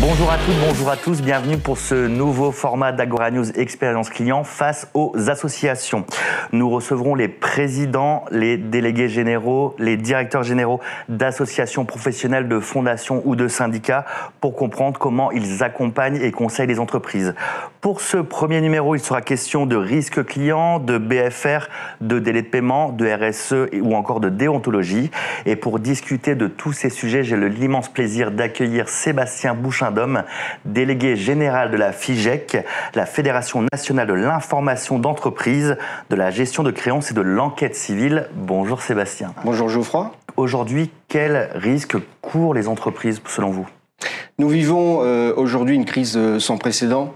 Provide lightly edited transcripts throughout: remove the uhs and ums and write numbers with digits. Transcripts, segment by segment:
Bonjour à toutes, bonjour à tous, bienvenue pour ce nouveau format d'Agora News Expérience Client face aux associations. Nous recevrons les présidents, les délégués généraux, les directeurs généraux d'associations professionnelles, de fondations ou de syndicats pour comprendre comment ils accompagnent et conseillent les entreprises. Pour ce premier numéro, il sera question de risque client, de BFR, de délai de paiement, de RSE ou encore de déontologie. Et pour discuter de tous ces sujets, j'ai l'immense plaisir d'accueillir Sébastien Bouchain-Dôme, délégué général de la FIGEC, la Fédération nationale de l'information d'entreprise, de la gestion de créances et de l'enquête civile. Bonjour Sébastien. Bonjour Geoffroy. Aujourd'hui, quels risques courent les entreprises selon vous ? Nous vivons aujourd'hui une crise sans précédent.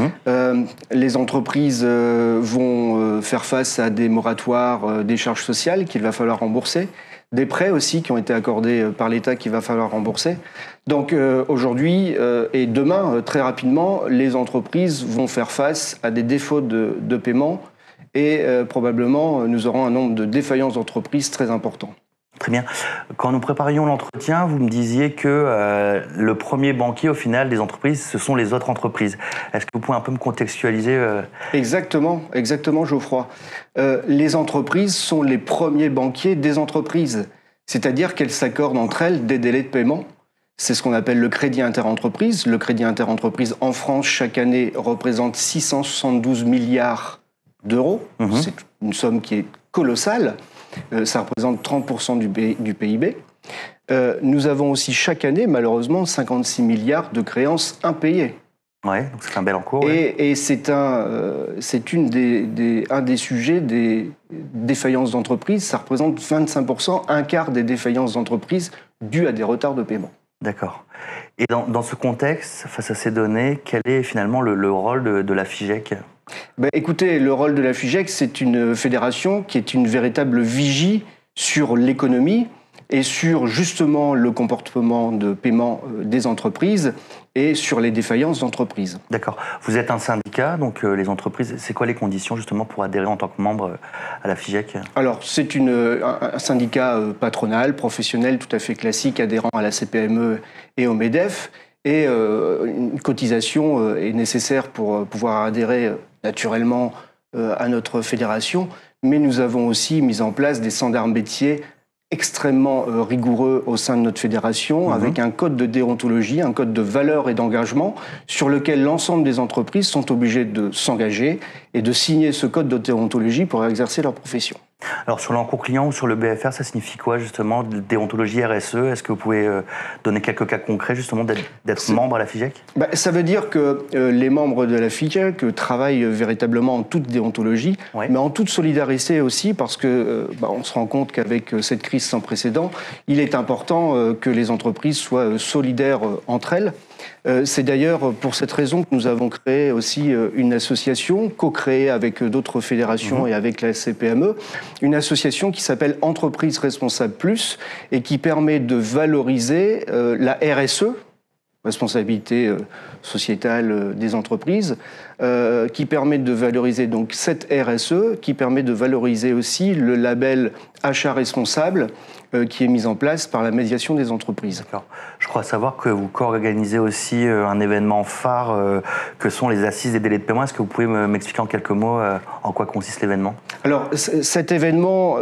Les entreprises vont faire face à des moratoires, des charges sociales qu'il va falloir rembourser, des prêts aussi qui ont été accordés par l'État qu'il va falloir rembourser. Donc aujourd'hui et demain, très rapidement, les entreprises vont faire face à des défauts de paiement et probablement nous aurons un nombre de défaillances d'entreprises très important. Très bien. Quand nous préparions l'entretien, vous me disiez que le premier banquier, au final, des entreprises, ce sont les autres entreprises. Est-ce que vous pouvez un peu me contextualiser Exactement, Geoffroy. Les entreprises sont les premiers banquiers des entreprises. C'est-à-dire qu'elles s'accordent entre elles des délais de paiement. C'est ce qu'on appelle le crédit interentreprise. Le crédit interentreprise en France, chaque année, représente 672 milliards d'euros. C'est une somme qui est colossale. Ça représente 30% du PIB. Nous avons aussi chaque année, malheureusement, 56 milliards de créances impayées. Oui, donc c'est un bel encours. Et c'est un des sujets des défaillances d'entreprises. Ça représente 25%, un quart des défaillances d'entreprises dues à des retards de paiement. D'accord. Et dans ce contexte, face à ces données, quel est finalement le rôle de la FIGEC ? Écoutez, le rôle de la FIGEC, c'est une fédération qui est une véritable vigie sur l'économie et sur justement le comportement de paiement des entreprises et sur les défaillances d'entreprises. D'accord. Vous êtes un syndicat, donc les entreprises, c'est quoi les conditions justement pour adhérer en tant que membre à la FIGEC ? Alors, c'est un syndicat patronal, professionnel, tout à fait classique, adhérent à la CPME et au MEDEF. Et une cotisation est nécessaire pour pouvoir adhérer naturellement à notre fédération. Mais nous avons aussi mis en place des standards métiers extrêmement rigoureux au sein de notre fédération, avec un code de déontologie, un code de valeurs et d'engagement, sur lequel l'ensemble des entreprises sont obligées de s'engager et de signer ce code de déontologie pour exercer leur profession. Alors sur l'encours client ou sur le BFR, ça signifie quoi justement, déontologie RSE ? Est-ce que vous pouvez donner quelques cas concrets justement d'être membre à la FIGEC ? Ça veut dire que les membres de la FIGEC travaillent véritablement en toute déontologie, mais en toute solidarité aussi, parce que on se rend compte qu'avec cette crise sans précédent, il est important que les entreprises soient solidaires entre elles. C'est d'ailleurs pour cette raison que nous avons créé aussi une association, co-créée avec d'autres fédérations et avec la CPME, une association qui s'appelle Entreprises Responsables Plus et qui permet de valoriser la RSE, responsabilité sociétale des entreprises, qui permet de valoriser donc cette RSE, qui permet de valoriser aussi le label achat responsable qui est mis en place par la médiation des entreprises. D'accord. Je crois savoir que vous co-organisez aussi un événement phare que sont les assises des délais de paiement. Est-ce que vous pouvez m'expliquer en quelques mots en quoi consiste l'événement ? Alors, cet événement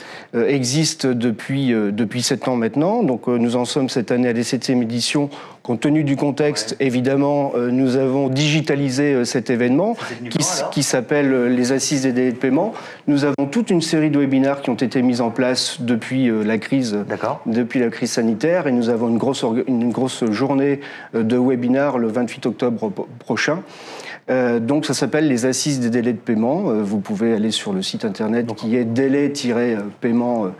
existe depuis 7 ans maintenant. Donc, nous en sommes cette année à la 7e édition. Compte tenu du contexte, évidemment, nous avons digitalisé cet événement qui s'appelle les Assises des délais de paiement. Nous avons toute une série de webinaires qui ont été mis en place depuis la crise sanitaire et nous avons une grosse journée de webinaires le 28 octobre prochain. Donc ça s'appelle les Assises des délais de paiement. Vous pouvez aller sur le site internet qui est délai-paiement.fr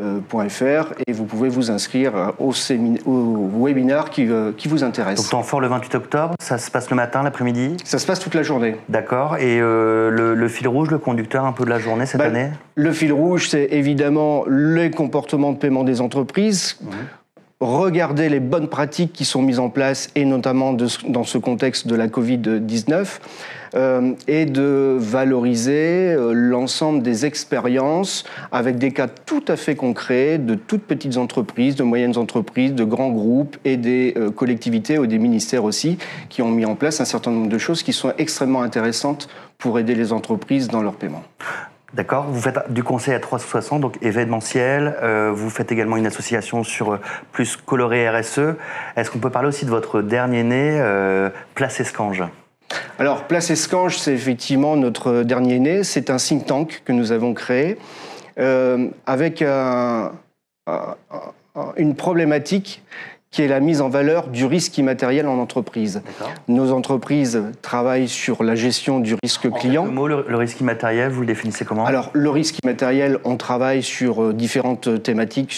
et vous pouvez vous inscrire au webinaire qui vous intéresse. Donc temps fort le 28 octobre, ça se passe le matin, l'après-midi ? Ça se passe toute la journée. D'accord. Et le fil rouge, le conducteur un peu de la journée cette année ? Le fil rouge, c'est évidemment les comportements de paiement des entreprises. regarder les bonnes pratiques qui sont mises en place, et notamment dans ce contexte de la Covid-19, et de valoriser l'ensemble des expériences avec des cas tout à fait concrets de toutes petites entreprises, de moyennes entreprises, de grands groupes et des collectivités ou des ministères aussi qui ont mis en place un certain nombre de choses qui sont extrêmement intéressantes pour aider les entreprises dans leur paiement. D'accord, vous faites du conseil à 360, donc événementiel, vous faites également une association sur plus coloré RSE. Est-ce qu'on peut parler aussi de votre dernier né, Place Escange ? Alors, Place Escange, c'est effectivement notre dernier né. C'est un think tank que nous avons créé avec une problématique qui est la mise en valeur du risque immatériel en entreprise. Nos entreprises travaillent sur la gestion du risque client. En quelques mots, le risque immatériel, vous le définissez comment ? Alors, le risque immatériel, on travaille sur différentes thématiques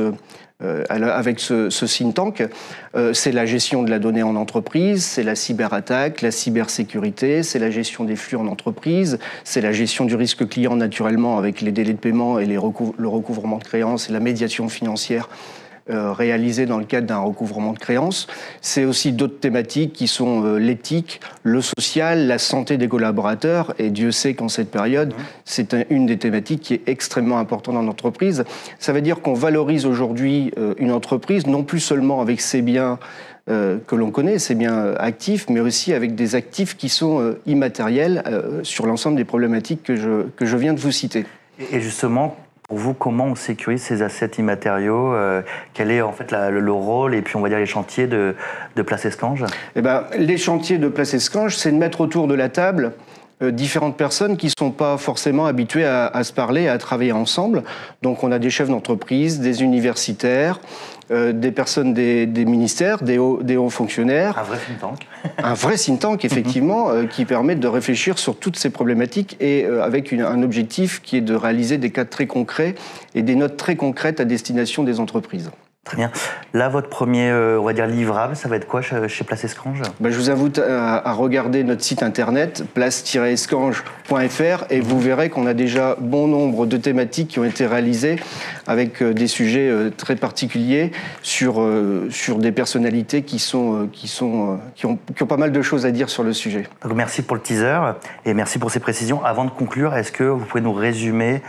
avec ce think tank. C'est la gestion de la donnée en entreprise, c'est la cyberattaque, la cybersécurité, c'est la gestion des flux en entreprise, c'est la gestion du risque client naturellement avec les délais de paiement et le recouvrement de créances et la médiation financière réalisée dans le cadre d'un recouvrement de créances. C'est aussi d'autres thématiques qui sont l'éthique, le social, la santé des collaborateurs. Et Dieu sait qu'en cette période, c'est une des thématiques qui est extrêmement importante dans l'entreprise. Ça veut dire qu'on valorise aujourd'hui une entreprise, non plus seulement avec ses biens que l'on connaît, ses biens actifs, mais aussi avec des actifs qui sont immatériels sur l'ensemble des problématiques que je viens de vous citer. Et justement, pour vous, comment on sécurise ces assets immatériaux ? Quel est en fait le rôle et puis on va dire les chantiers de Place Escange ? Les chantiers de Place Escange, c'est de mettre autour de la table différentes personnes qui ne sont pas forcément habituées à se parler, à travailler ensemble. Donc on a des chefs d'entreprise, des universitaires, des personnes des ministères, des hauts fonctionnaires. Un vrai think tank. Un vrai think tank, effectivement, qui permet de réfléchir sur toutes ces problématiques et avec un objectif qui est de réaliser des cas très concrets et des notes très concrètes à destination des entreprises. Très bien. Là, votre premier, on va dire, livrable, ça va être quoi chez Place Escange ? Je vous invite à regarder notre site internet, place-escange.fr, et vous verrez qu'on a déjà bon nombre de thématiques qui ont été réalisées avec des sujets très particuliers sur des personnalités qui ont pas mal de choses à dire sur le sujet. Donc, merci pour le teaser et merci pour ces précisions. Avant de conclure, est-ce que vous pouvez nous résumer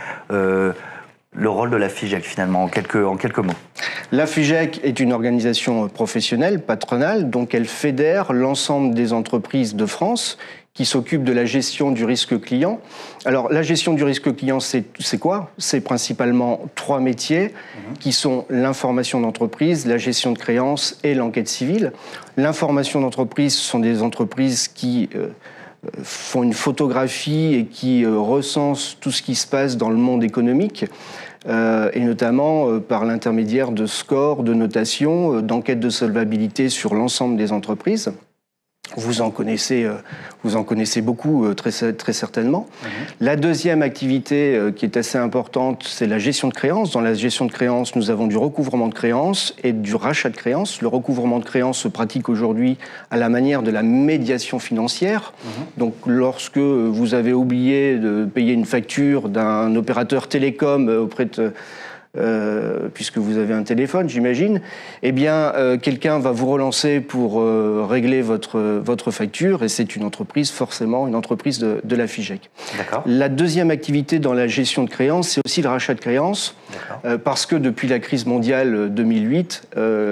le rôle de la FIGEC, finalement, en quelques mots? La FIGEC est une organisation professionnelle, patronale, donc elle fédère l'ensemble des entreprises de France qui s'occupent de la gestion du risque client. Alors, la gestion du risque client, c'est quoi? C'est principalement 3 métiers qui sont l'information d'entreprise, la gestion de créances et l'enquête civile. L'information d'entreprise, ce sont des entreprises qui font une photographie et qui recensent tout ce qui se passe dans le monde économique, et notamment par l'intermédiaire de scores, de notations, d'enquêtes de solvabilité sur l'ensemble des entreprises. Vous en connaissez beaucoup, très certainement. La deuxième activité qui est assez importante, c'est la gestion de créances. Dans la gestion de créances, nous avons du recouvrement de créances et du rachat de créances. Le recouvrement de créances se pratique aujourd'hui à la manière de la médiation financière. Donc, lorsque vous avez oublié de payer une facture d'un opérateur télécom auprès de... puisque vous avez un téléphone, j'imagine, eh bien, quelqu'un va vous relancer pour régler votre facture, et c'est une entreprise, forcément, une entreprise de la FIGEC. D'accord. La deuxième activité dans la gestion de créances, c'est aussi le rachat de créances, parce que depuis la crise mondiale 2008,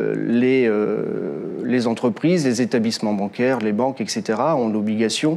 les entreprises, les établissements bancaires, les banques, etc., ont l'obligation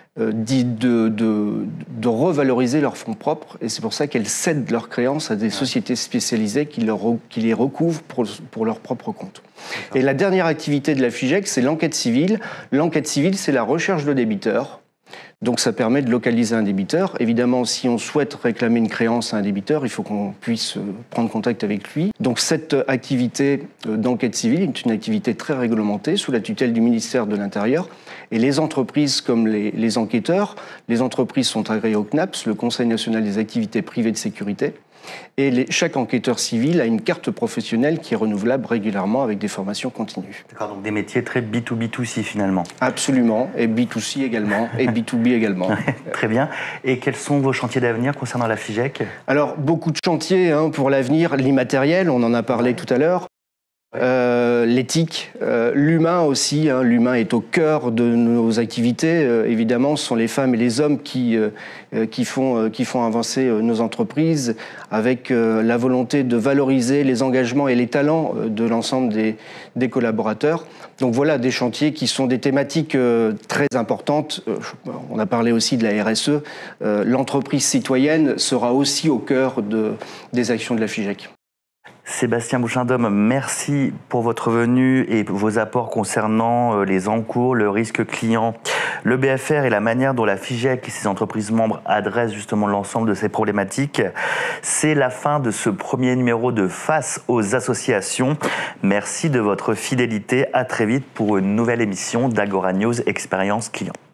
de revaloriser leurs fonds propres, et c'est pour ça qu'elles cèdent leurs créances à des sociétés spécialisées qui les recouvrent pour leur propre compte. Et la dernière activité de la FIGEC, c'est l'enquête civile. L'enquête civile, c'est la recherche de débiteurs. Donc ça permet de localiser un débiteur. Évidemment, si on souhaite réclamer une créance à un débiteur, il faut qu'on puisse prendre contact avec lui. Donc cette activité d'enquête civile est une activité très réglementée sous la tutelle du ministère de l'Intérieur. Et les entreprises comme les enquêteurs, les entreprises sont agréées au CNAPS, le Conseil national des activités privées de sécurité. Et chaque enquêteur civil a une carte professionnelle qui est renouvelable régulièrement avec des formations continues. D'accord, donc des métiers très B2B2C finalement. Absolument, et B2C également, et B2B également. Très bien. Et quels sont vos chantiers d'avenir concernant la FIGEC? Alors, beaucoup de chantiers pour l'avenir, l'immatériel, on en a parlé tout à l'heure. l'éthique, l'humain aussi. L'humain est au cœur de nos activités. Évidemment, ce sont les femmes et les hommes qui font avancer nos entreprises avec la volonté de valoriser les engagements et les talents de l'ensemble des collaborateurs. Donc voilà des chantiers qui sont des thématiques très importantes. On a parlé aussi de la RSE. L'entreprise citoyenne sera aussi au cœur des actions de la FIGEC. Sébastien Bouchain-Dôme, merci pour votre venue et vos apports concernant les encours, le risque client, le BFR et la manière dont la FIGEC et ses entreprises membres adressent justement l'ensemble de ces problématiques. C'est la fin de ce premier numéro de Face aux associations. Merci de votre fidélité. À très vite pour une nouvelle émission d'Agora News Expérience Client.